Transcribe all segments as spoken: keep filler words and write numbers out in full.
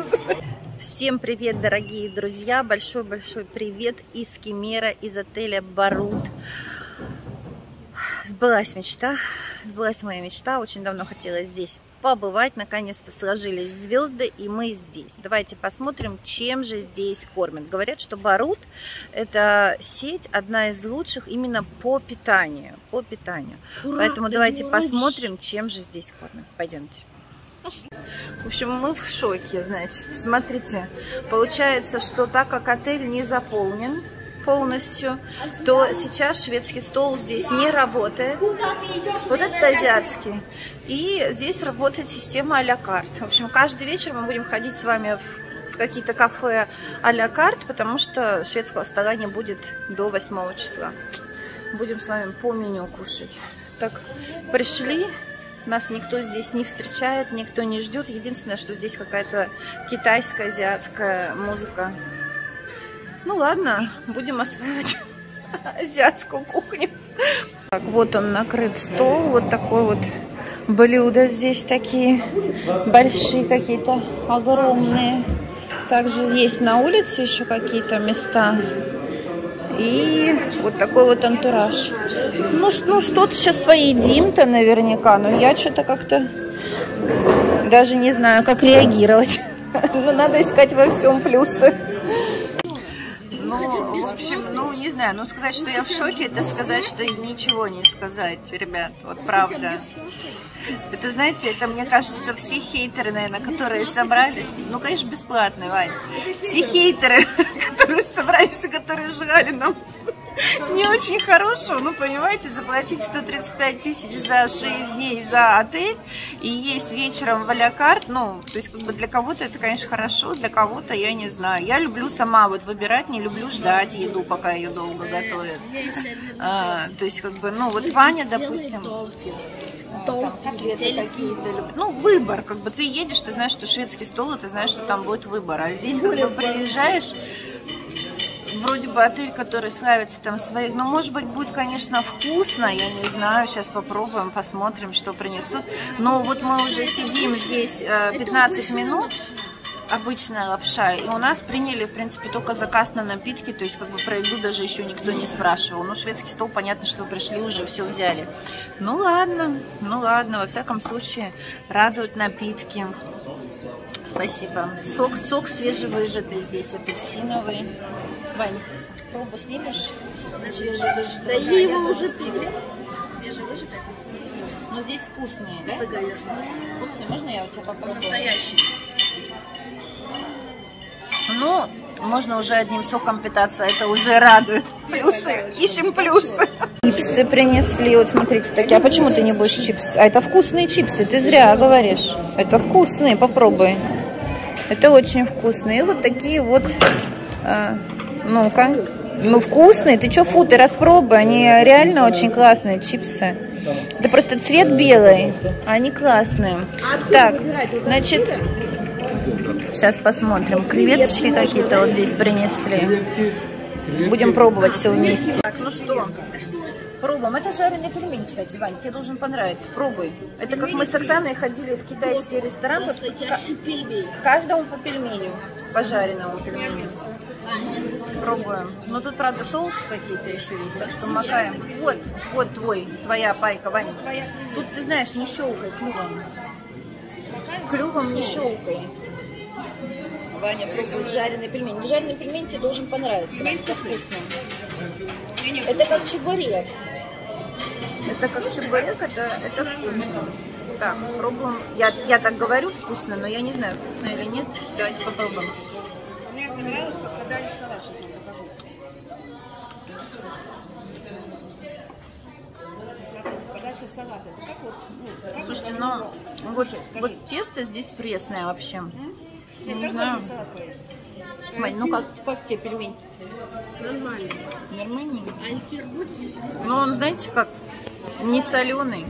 Союза. Всем привет, дорогие друзья! Большой-большой привет из Кемера, из отеля Барут. Сбылась мечта, сбылась моя мечта. Очень давно хотела здесь побывать. Наконец-то сложились звезды, и мы здесь. Давайте посмотрим, чем же здесь кормят. Говорят, что Барут – это сеть, одна из лучших именно по питанию. По питанию. Ура, Поэтому давайте ночь. посмотрим, чем же здесь кормят. Пойдемте. В общем, мы в шоке, значит. Смотрите, получается, что так как отель не заполнен полностью, то сейчас шведский стол здесь не работает. Вот это азиатский. И здесь работает система а-ля карт. В общем, каждый вечер мы будем ходить с вами в, в какие-то кафе а-ля карт, потому что шведского стола не будет до восьмого числа. Будем с вами по меню кушать. Так, пришли. Нас никто здесь не встречает, никто не ждет. Единственное, что здесь какая-то китайская, азиатская музыка. Ну ладно, будем осваивать азиатскую кухню. Так, вот он накрыт стол. Вот такой вот блюда здесь такие большие какие-то, огромные. Также есть на улице еще какие-то места. И вот такой вот антураж. Ну, ну что-то сейчас поедим-то наверняка, но я что-то как-то даже не знаю, как реагировать. Но надо искать во всем плюсы. Ну, в общем, ну, не знаю, ну, сказать, что я в шоке, это сказать, что ничего не сказать, ребят, вот правда. Это, знаете, это, мне кажется, все хейтеры, наверное, которые собрались, ну, конечно, бесплатно, Вань, все хейтеры, которые собрались и которые жрали нам не очень хорошего, ну, понимаете, заплатить сто тридцать пять тысяч за шесть дней за отель и есть вечером в а-ля карт, ну, то есть, как бы для кого-то это, конечно, хорошо, для кого-то я не знаю. Я люблю сама вот выбирать, не люблю ждать еду, пока ее долго готовят. А, то есть, как бы, ну, вот Ваня, допустим, там котлеты какие-то, ну, выбор, как бы ты едешь, ты знаешь, что шведский стол, и ты знаешь, что там будет выбор, а здесь, как бы, приезжаешь, вроде бы отель, который славится там своих, но, может быть, будет, конечно, вкусно, я не знаю, сейчас попробуем, посмотрим, что принесут. Но вот мы уже сидим здесь пятнадцать минут, обычная лапша, и у нас приняли, в принципе, только заказ на напитки, то есть, как бы, про еду даже еще никто не спрашивал. Ну, шведский стол, понятно, что вы пришли, уже все взяли. Ну, ладно, ну, ладно, во всяком случае, радуют напитки. Спасибо. Сок, сок свежевыжатый здесь, апельсиновый. Вань, пробу снимешь за свежевыжатый? Да, я его уже пила. Свежевыжатый апельсиновый. Но здесь вкусные, да? Конечно. Вкусные. Можно я у тебя попробую? Настоящий. Ну, можно уже одним соком питаться, это уже радует. Плюсы, ищем плюсы. Чипсы принесли, вот смотрите такие. А почему ты не будешь чипсы? А это вкусные чипсы, ты зря говоришь. Это вкусные, попробуй. Это очень вкусные. И вот такие вот, а, ну-ка. Ну, вкусные. Ты что, фу, ты распробуй. Они реально очень классные чипсы. Это просто цвет белый. Они классные. Так, значит... Сейчас посмотрим. Креветочки какие-то вот здесь принесли. Будем пробовать все вместе. Так, ну что? Пробуем. Это жареный пельмень, кстати, Вань. Тебе должен понравиться. Пробуй. Это как мы с Оксаной ходили в китайский ресторан. Каждому по пельменю. По жареному пельменю. Пробуем. Но тут, правда, соусы какие-то еще есть, так что макаем. Вот, вот твой, твоя пайка, Ваня. Тут, ты знаешь, не щелкай клювом. Клювом не щелкай. Ваня пробует жареный пельмень. Жареный пельмень тебе должен понравиться, это вкусно. Это как чебурек. Это как чебурек, это, это вкусно. Так, пробуем. Я, я так говорю вкусно, но я не знаю, вкусно или нет. Давайте попробуем. Мне понравилось, как подали салат, сейчас вам покажу. Смотрите, подача салата. Это как вот, ну, как слушайте, но вот, вот тесто здесь пресное вообще. М? Я не знаю. Мань, ну как, как тебе пельмень? Нормально. Нормально? А эфир будет? Ну, он, знаете, как не соленый.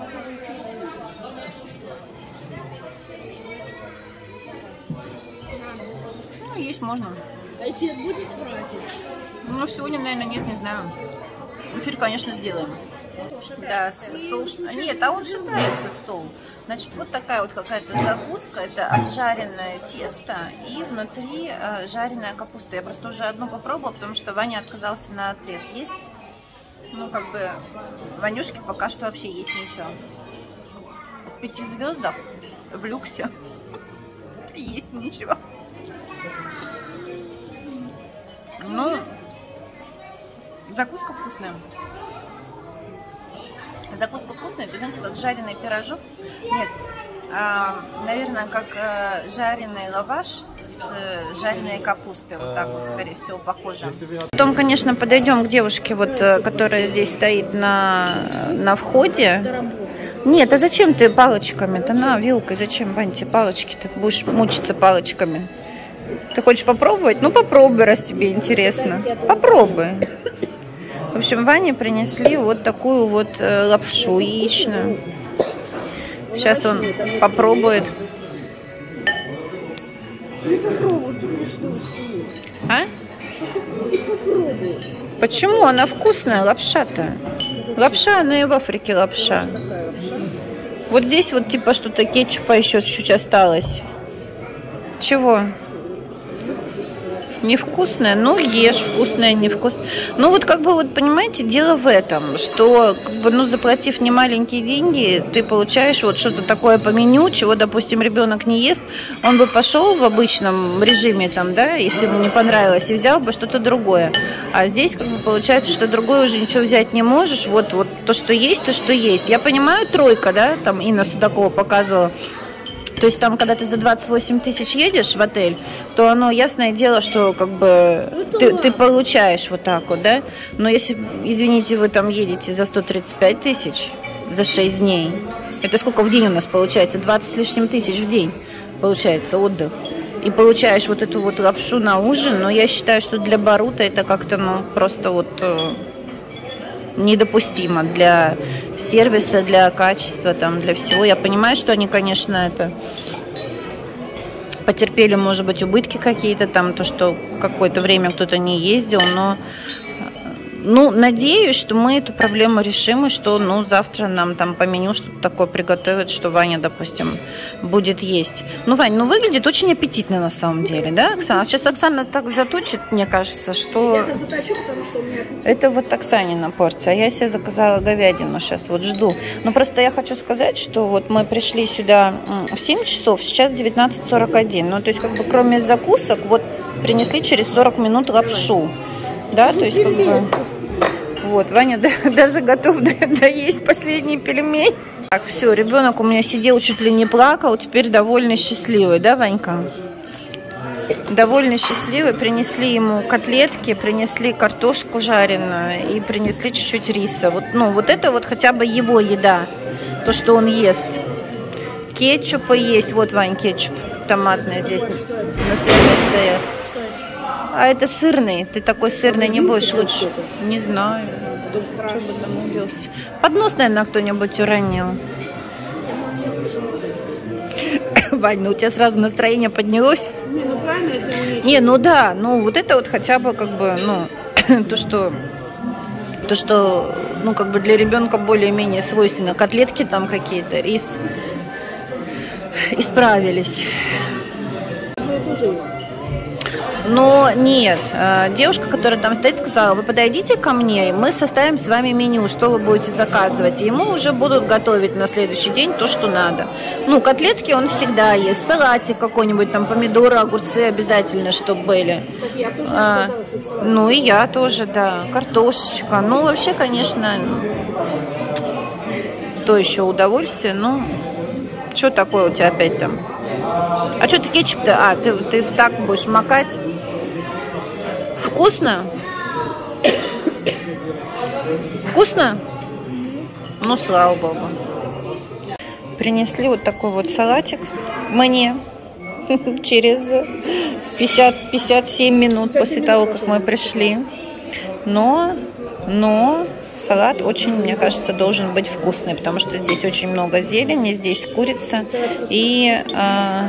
Ну, есть можно. А эфир будете брать? Ну, сегодня, наверное, нет, не знаю. Эфир, конечно, сделаем. Да, стол. Нет, а он шатается, стол. Значит, вот такая вот какая-то закуска. Это обжаренное тесто и внутри э, жареная капуста. Я просто уже одну попробовала, потому что Ваня отказался на отрез есть. Ну, как бы, Ванюшке пока что вообще есть ничего. В пяти звездах, в люксе, есть ничего. Ну, закуска вкусная. Закуска вкусная, это, знаете, как жареный пирожок. Нет, а, наверное, как а, жареный лаваш с а, жареной капустой. Вот так вот, скорее всего, похоже. Потом, конечно, подойдем к девушке, вот, которая здесь стоит на, на входе. Нет, а зачем ты палочками-то? На, вилкой, зачем, Вань, тебе палочки? Ты будешь мучиться палочками. Ты хочешь попробовать? Ну, попробуй, раз тебе интересно. Попробуй. В общем, Ване принесли вот такую вот э, лапшу яичную. Сейчас он попробует. А? Почему? Она вкусная, лапша-то. Лапша, она и в Африке лапша. Вот здесь вот типа что-то кетчупа еще чуть-чуть осталось. Чего? Невкусное, ну ешь, вкусное, невкусное. Ну вот как бы вот понимаете, дело в этом, что как бы, ну заплатив немаленькие деньги, ты получаешь вот что-то такое по меню, чего, допустим, ребенок не ест, он бы пошел в обычном режиме там, да, если ему не понравилось, и взял бы что-то другое. А здесь как бы получается, что другое уже ничего взять не можешь. Вот, вот то, что есть, то, что есть. Я понимаю, тройка, да, там Инна Судакова показывала. То есть там, когда ты за двадцать восемь тысяч едешь в отель, то оно, ясное дело, что как бы ты, ты получаешь вот так вот, да? Но если, извините, вы там едете за сто тридцать пять тысяч за шесть дней, это сколько в день у нас получается? двадцать с лишним тысяч в день получается отдых. И получаешь вот эту вот лапшу на ужин, но я считаю, что для Барута это как-то, ну, просто вот недопустимо для сервиса, для качества, там, для всего. Я понимаю, что они, конечно, это потерпели, может быть, убытки какие-то там, то, что какое-то время кто-то не ездил, но ну, надеюсь, что мы эту проблему решим, и что, ну, завтра нам там по меню что-то такое приготовят, что Ваня, допустим, будет есть. Ну, Вань, ну, выглядит очень аппетитно на самом деле, да, Оксана? Сейчас Оксана так заточит, мне кажется, что... Я это заточу, потому что у меня аппетит. Это вот Оксанина порция, а я себе заказала говядину, сейчас вот жду. Но просто я хочу сказать, что вот мы пришли сюда в семь часов, сейчас девятнадцать сорок один. Ну, то есть, как бы, кроме закусок, вот принесли через сорок минут лапшу. Да, то есть как бы, вот, Ваня да, даже готов доесть последний пельмень. Так, все, ребенок у меня сидел, чуть ли не плакал, теперь довольно счастливый, да, Ванька? Довольно счастливый, принесли ему котлетки, принесли картошку жареную и принесли чуть-чуть риса. Вот, ну, вот это вот хотя бы его еда, то, что он ест. Кетчупа есть, вот, Вань, кетчуп томатный здесь на столе стоят. А это сырный. Ты такой сырный не будешь лучше. Не знаю. Что бы там убился. Поднос, наверное, кто-нибудь уронил. Вань, ну у тебя сразу настроение поднялось? Не, ну правильно, если мы не... Не, ну да. Ну вот это вот хотя бы как бы, ну, то, что... То, что, ну, как бы для ребенка более-менее свойственно. Котлетки там какие-то, рис. Исправились. Ну, это уже есть. Но нет, девушка, которая там стоит, сказала: вы подойдите ко мне, и мы составим с вами меню, что вы будете заказывать. И ему уже будут готовить на следующий день то, что надо. Ну, котлетки он всегда ест, салатик какой-нибудь, там помидоры, огурцы обязательно, чтобы были. Я тоже А, ну и я тоже, да, картошечка. Ну, вообще, конечно, то еще удовольствие. Ну, что такое у тебя опять там? А что ты кетчуп-то? А, ты, ты так будешь макать? Вкусно? Вкусно? Ну, слава богу. Принесли вот такой вот салатик мне через пятьдесят — пятьдесят семь минут после того, как мы пришли. Но, но салат очень, мне кажется, должен быть вкусный, потому что здесь очень много зелени, здесь курица и а,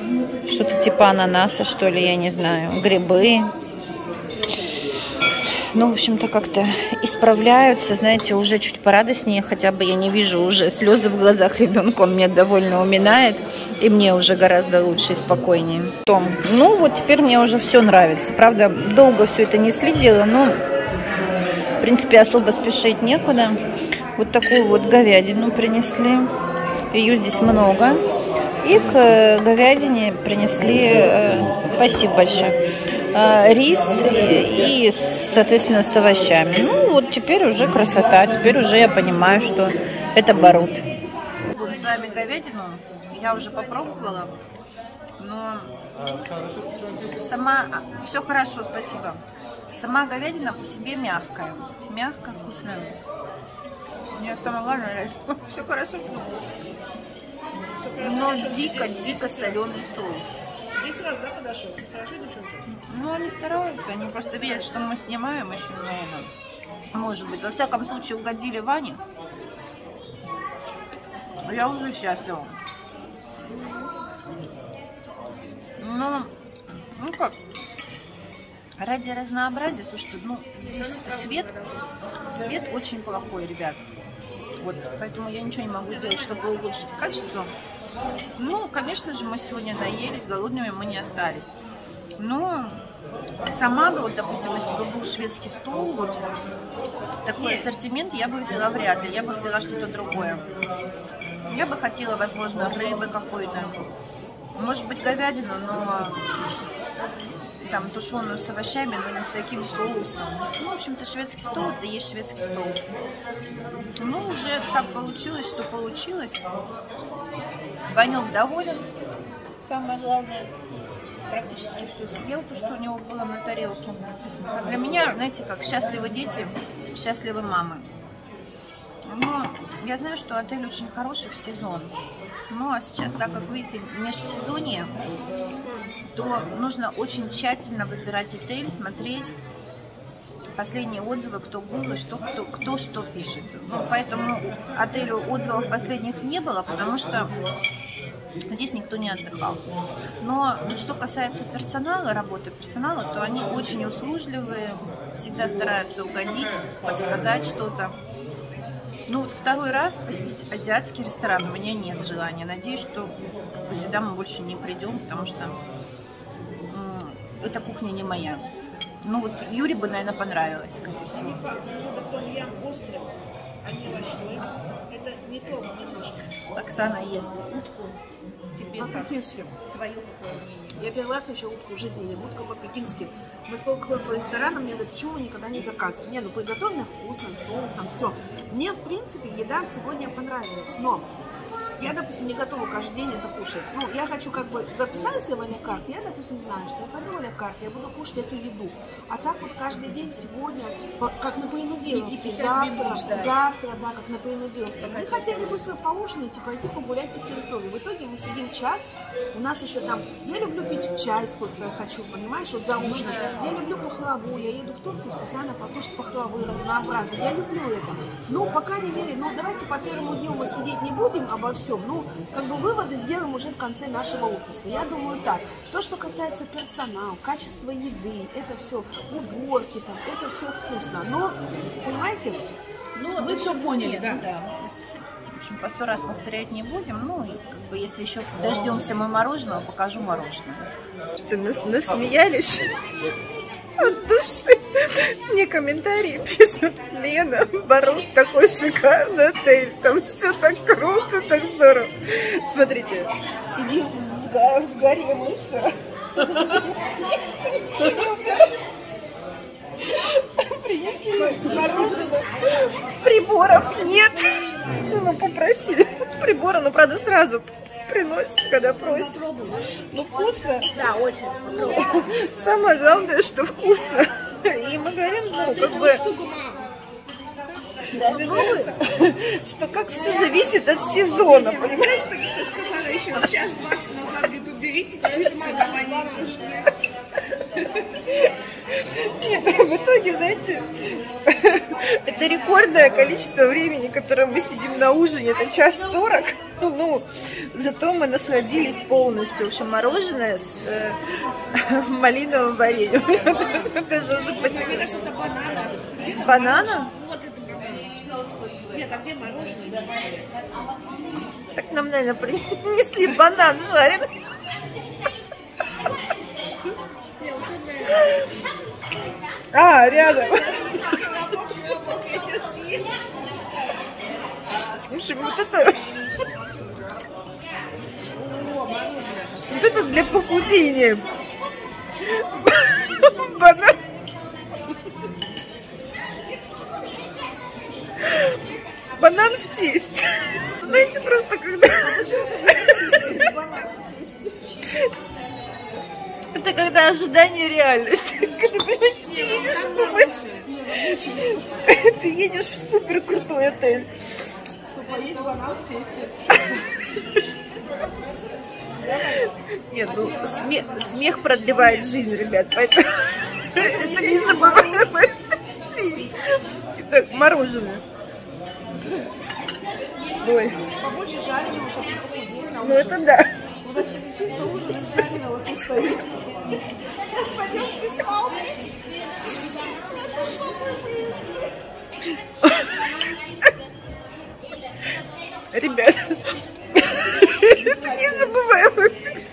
что-то типа ананаса, что ли, я не знаю, грибы. ну, в общем-то, как-то исправляются, знаете, уже чуть порадостнее, хотя бы я не вижу уже слезы в глазах ребенка, он меня довольно уминает, и мне уже гораздо лучше и спокойнее. Том, ну, вот теперь мне уже все нравится, правда, долго все это не следила, но, в принципе, особо спешить некуда. Вот такую вот говядину принесли, ее здесь много, и к говядине принесли, э, спасибо большое, рис и, и, соответственно, с овощами. Ну, вот теперь уже красота. Теперь уже я понимаю, что это Барут. Будем с вами говядину. Я уже попробовала. Но сама... Все хорошо, спасибо. Сама говядина по себе мягкая. Мягкая, вкусная. Мне самое главное нравится. Все хорошо. Но дико-дико соленый соус. Здесь раз, да, подошел? Хорошо, девчонки? Ну, они стараются, они просто видят, что мы снимаем еще, наверное. Может быть, во всяком случае, угодили Ване. Я уже счастлива. Ну, ну как, ради разнообразия, слушайте, ну, здесь свет, свет очень плохой, ребят. Вот, поэтому я ничего не могу сделать, чтобы улучшить качество. Ну, конечно же, мы сегодня наелись, голодными мы не остались. Но сама бы, вот, допустим, если бы был шведский стол, вот такой ассортимент я бы взяла вряд ли, я бы взяла что-то другое. Я бы хотела, возможно, рыбы какой-то, может быть, говядину, но там тушеную с овощами, но не с таким соусом. Ну, в общем-то, шведский стол — это и есть шведский стол. Ну, уже так получилось, что получилось. Ванек доволен, самое главное, практически все съел, то, что у него было на тарелке. А для меня, знаете, как счастливы дети, счастливы мамы. Но я знаю, что отель очень хороший в сезон. Ну, а сейчас, так как, видите, межсезонье, то нужно очень тщательно выбирать отель, смотреть последние отзывы, кто был и что, кто, кто что пишет. Ну, поэтому отелю отзывов последних не было, потому что здесь никто не отдыхал. Но что касается персонала, работы персонала, то они очень услужливые, всегда стараются угодить, подсказать что-то. Ну, вот второй раз посетить азиатский ресторан у меня нет желания. Надеюсь, что как бы, сюда мы больше не придем, потому что м, эта кухня не моя. Ну, вот Юре бы, наверное, понравилось, скорее всего. Не факт. Ну, том ям острый, а не овощной. Это не то немножко. Оксана ест утку. Тебе по-пекински. Твое какое мнение? Я первый раз вообще утку в жизни ем. Утка по-пекински. Мы сколько ходим по ресторанам, мне говорят, почему вы никогда не заказываете? Не, ну приготовлено вкусно, соусом, все. Мне, в принципе, еда сегодня понравилась, но я, допустим, не готова каждый день это кушать. Ну, я хочу как бы записать себе в авиакарте. Я, допустим, знаю, что я пойду в авиакарте, я буду кушать эту еду. А так вот каждый день сегодня, как на принудиловке, завтра, завтра, да, как на принудиловке. Мы хотели быстро поужинать и пойти погулять по территории. В итоге мы сидим час, у нас еще там, я люблю пить чай, сколько я хочу, понимаешь, вот за ужином. Я люблю пахлаву, я еду в Турцию специально покушать пахлавы разнообразные. Я люблю это. Ну, по крайней мере, ну, давайте по первому дню мы судить не будем обо всем. Ну, как бы выводы сделаем уже в конце нашего отпуска. Я думаю так. То, что касается персонала, качества еды, это все, уборки, там, это все вкусно. Но, понимаете, ну, вы все поняли, нет, да. Ну, да. В общем, по сто раз повторять не будем. Ну, и как бы, если еще дождемся мы мороженого, покажу мороженое. Нас, насмеялись от души. Мне комментарии пишут: Лена, Барут такой шикарный отель, там все так круто, так здорово. Смотрите, сидим в, в гареме, все. Принесли мороженое, приборов нет. Ну, попросили приборы, но, правда, сразу приносит, когда просит. Ну, вкусно. Да, очень. Самое главное, что вкусно. И мы говорим, ну, как бы, да, что как все зависит от сезона. Понимаешь, что ты сказала еще час двадцать назад, говорит, уберите чипсы, давай не. Нет, в итоге, знаете, Это рекордное количество времени, которое мы сидим на ужине. Это час сорок. Ну, зато мы насладились полностью. В общем, мороженое с э, малиновым вареньем. Это же уже потеряно. Это банана. С бананом? Вот это банан. Нет, а где мороженое? Так нам, наверное, принесли банан жареный. А, рядом. В общем, вот это... Вот это для похудения. Банан. Банан в тесте. Знаете, просто когда... Это когда ожидание реальности. Когда, понимаете, ты едешь и думаешь, ты едешь в супер крутой отель. Чтобы поесть банан в тесте. Нет, ну смех, смех продлевает жизнь, ребят, поэтому это не забываемо. Итак, мороженое. Ой. Побольше жареного, чтобы не похудеть на ужин. Ну это да. У нас сегодня чисто ужин из жареного состоит. Сейчас пойдем кристалл пить. Наша с собой выезды. Ребят, это незабываемо.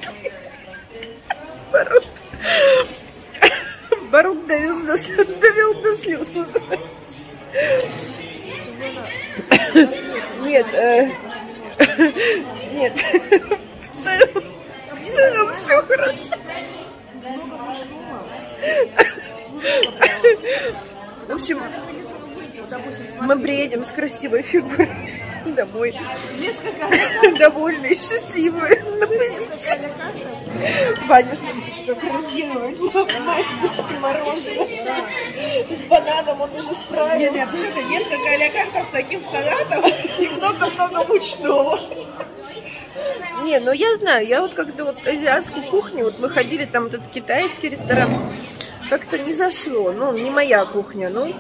Барут. Барут довел до, довел до слез, называется. Нет, э, нет, в целом, в целом все хорошо. Много мужского. В общем, мы приедем с красивой фигурой домой. Довольные, счастливые, на позитиве. Ваня, смотрите, как разделывает мальчики мороженое. С бананом он уже справился. Нет, нет, это несколько алякартов с таким салатом и много-много мучного. Не, ну я знаю, я вот когда вот азиатскую кухню, вот мы ходили, там вот этот китайский ресторан, как-то не зашло, ну, не моя кухня, ну,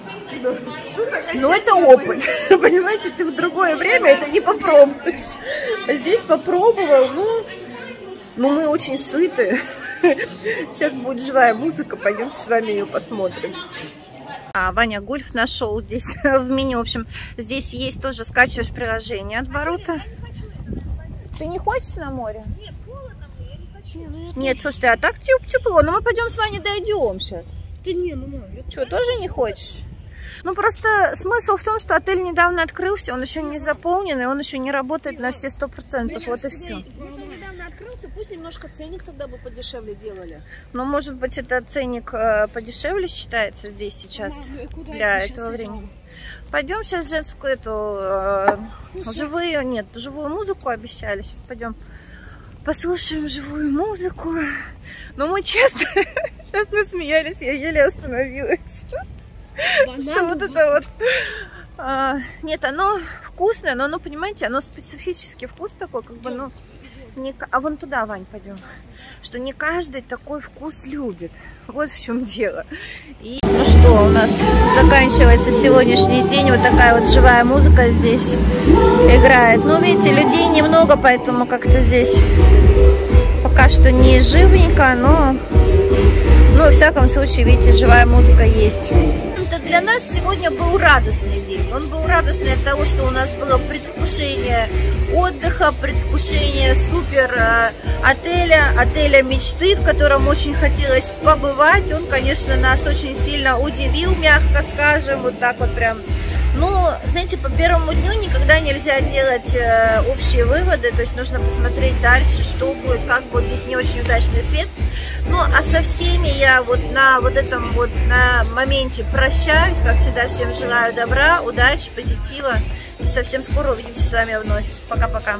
ну это опыт, понимаете, ты в другое время это не попробуешь, а здесь попробовал, ну, ну мы очень сыты, сейчас будет живая музыка, пойдемте с вами ее посмотрим. А Ваня гольф нашел здесь в меню, в общем, здесь есть тоже, скачиваешь приложение от Барута. Ты не хочешь на море? Нет, холодно мне, я не хочу. Нет, слушай, а так тепло, но мы пойдем с Ваней дойдем сейчас. Да не, ну мам. Что, тоже не хочешь? Ну, просто смысл в том, что отель недавно открылся, он еще не заполнен, и он еще не работает на все сто процентов, вот и все. Если он недавно открылся, пусть немножко ценник тогда бы подешевле делали. Ну, может быть, это ценник э, подешевле считается здесь сейчас, Мама, для этого времени. Пойдем сейчас женскую эту э, живую, нет, живую музыку обещали. Сейчас пойдем послушаем живую музыку. Но мы честно, сейчас насмеялись, я еле остановилась. Банан. Что вот это вот. А, нет, оно вкусное, но оно, понимаете, оно специфический вкус такой, как бы, ну, не, а вон туда, Вань, пойдем. Что не каждый такой вкус любит. Вот в чем дело. И... Ну что, у нас заканчивается сегодняшний день. Вот такая вот живая музыка здесь играет. Ну, видите, людей немного, поэтому как-то здесь пока что не живенько, но, но во всяком случае, видите, живая музыка есть. Для нас сегодня был радостный день. Он был радостный от того, что у нас было предвкушение отдыха, предвкушение супер э, отеля, отеля мечты, в котором очень хотелось побывать. Он, конечно, нас очень сильно удивил, мягко скажем, вот так вот прям. Ну, знаете, по первому дню никогда нельзя делать э, общие выводы, то есть нужно посмотреть дальше, что будет, как будет. Здесь не очень удачный свет. Ну, а со всеми я вот на вот этом вот на моменте прощаюсь. Как всегда, всем желаю добра, удачи, позитива. И совсем скоро увидимся с вами вновь. Пока-пока.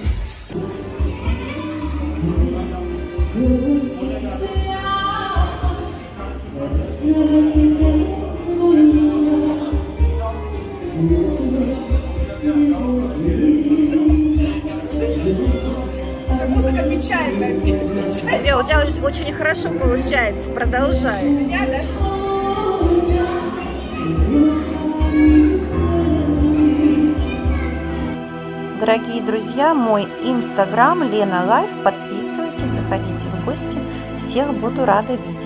Музыка печальная. Лё, у тебя очень хорошо получается. Продолжай. Я, да? дорогие друзья, мой инстаграм Лена Лайф. Подписывайтесь, заходите в гости. Всех буду рада видеть.